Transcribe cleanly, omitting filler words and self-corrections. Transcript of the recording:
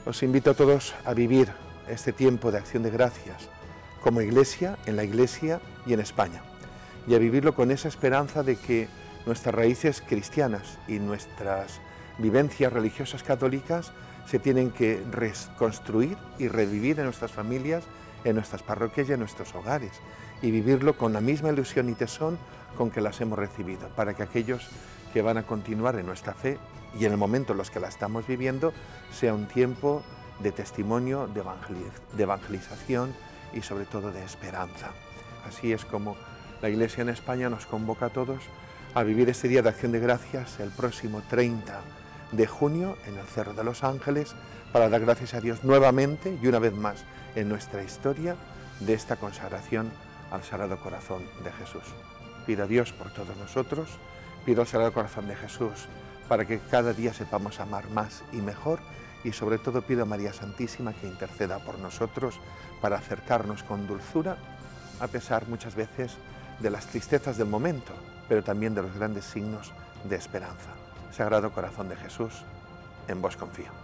Os invito a todos a vivir este tiempo de acción de gracias como Iglesia, en la Iglesia y en España, y a vivirlo con esa esperanza de que nuestras raíces cristianas y nuestras vivencias religiosas católicas se tienen que reconstruir y revivir en nuestras familias, en nuestras parroquias y en nuestros hogares, y vivirlo con la misma ilusión y tesón con que las hemos recibido, para que aquellos que van a continuar en nuestra fe y en el momento en los que la estamos viviendo sea un tiempo de testimonio, de evangelización y sobre todo de esperanza. Así es como la Iglesia en España nos convoca a todos a vivir este Día de Acción de Gracias el próximo 30 de junio en el Cerro de los Ángeles, para dar gracias a Dios nuevamente y una vez más en nuestra historia de esta consagración al Sagrado Corazón de Jesús. Pido a Dios por todos nosotros, pido al Sagrado Corazón de Jesús para que cada día sepamos amar más y mejor, y sobre todo pido a María Santísima que interceda por nosotros para acercarnos con dulzura, a pesar muchas veces de las tristezas del momento, pero también de los grandes signos de esperanza. Sagrado Corazón de Jesús, en vos confío.